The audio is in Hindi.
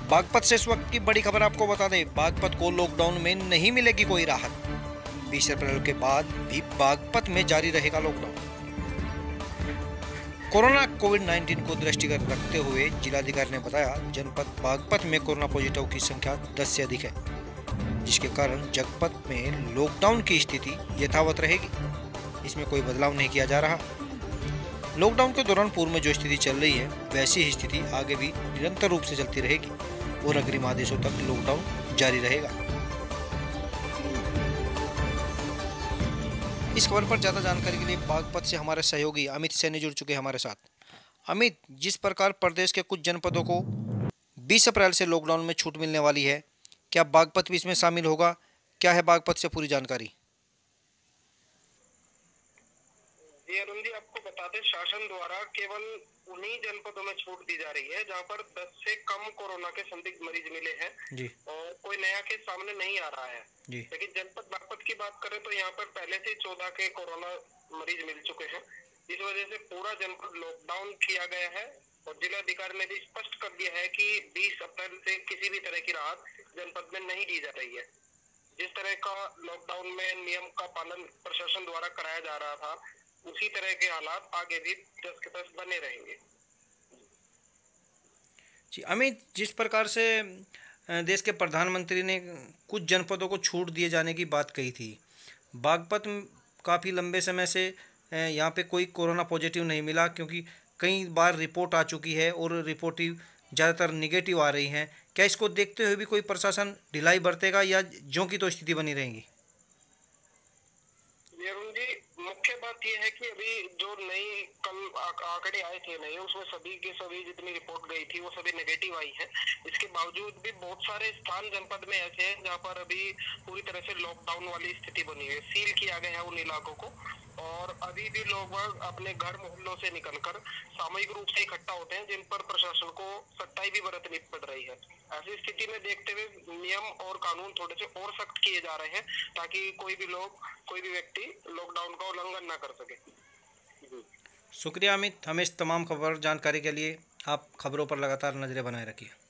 बागपत से इस वक्त की बड़ी खबर आपको बता दें, बागपत को लॉकडाउन में नहीं मिलेगी कोई राहत। 20 अप्रैल के बाद भी बागपत में जारी रहेगा लॉकडाउन। कोविड-19 को दृष्टिगत रखते हुए जिलाधिकारी ने बताया, जनपद बागपत में कोरोना पॉजिटिव की संख्या 10 से अधिक है, जिसके कारण जनपद में लॉकडाउन की स्थिति यथावत रहेगी। इसमें कोई बदलाव नहीं किया जा रहा। लॉकडाउन के दौरान पूर्व में जो स्थिति चल रही है, वैसी ही स्थिति आगे भी निरंतर रूप से चलती रहेगी और अग्रिम आदेशों तक लॉकडाउन जारी रहेगा। इस खबर पर ज्यादा जानकारी के लिए बागपत से हमारे सहयोगी अमित सैनी जुड़ चुके हैं हमारे साथ। अमित, जिस प्रकार प्रदेश के कुछ जनपदों को 20 अप्रैल से लॉकडाउन में छूट मिलने वाली है, क्या बागपत भी इसमें शामिल होगा? क्या है बागपत से पूरी जानकारी? जी अरुण जी, आपको बता दें, शासन द्वारा केवल उन्हीं जनपदों में छूट दी जा रही है जहां पर 10 से कम कोरोना के संदिग्ध मरीज मिले हैं जी। और कोई नया केस सामने नहीं आ रहा है जी। लेकिन जनपद बागपत की बात करें तो यहाँ पर पहले से 14 के कोरोना मरीज मिल चुके हैं। इस वजह से पूरा जनपद लॉकडाउन किया गया है और जिलाधिकारी ने भी स्पष्ट कर दिया है कि 20 अप्रैल से किसी भी तरह की राहत जनपद में नहीं दी जा रही है। जिस तरह का लॉकडाउन में नियम का पालन प्रशासन द्वारा कराया जा रहा था, उसी तरह के हालात आगे भी 10 के 10 बने रहेंगे। जी अमित, जिस प्रकार से देश के प्रधानमंत्री ने कुछ जनपदों को छूट दिए जाने की बात कही थी, बागपत में काफ़ी लंबे समय से यहाँ पे कोई कोरोना पॉजिटिव नहीं मिला, क्योंकि कई बार रिपोर्ट आ चुकी है और रिपोर्ट ही ज़्यादातर निगेटिव आ रही हैं। क्या इसको देखते हुए भी कोई प्रशासन ढिलाई बरतेगा या ज्यों की तो स्थिति बनी रहेगी? अरुण जी, मुख्य बात यह है कि अभी जो नई कल आंकड़े आए थे नए, उसमें सभी के सभी जितनी रिपोर्ट गई थी वो सभी नेगेटिव आई है। इसके बावजूद भी बहुत सारे स्थान जनपद में ऐसे हैं जहां पर अभी पूरी तरह से लॉकडाउन वाली स्थिति बनी हुई है, सील किया गया है उन इलाकों को और अभी भी लोग अपने घर मोहल्लों से निकलकर सामूहिक रूप से इकट्ठा होते हैं, जिन पर प्रशासन को सख्ताई भी बरतनी पड़ रही है। ऐसी स्थिति में देखते हुए नियम और कानून थोड़े से और सख्त किए जा रहे हैं ताकि कोई भी व्यक्ति लॉकडाउन का उल्लंघन ना कर सके। शुक्रिया अमित, हमें इस तमाम खबर जानकारी के लिए। आप खबरों पर लगातार नजरें बनाए रखिए।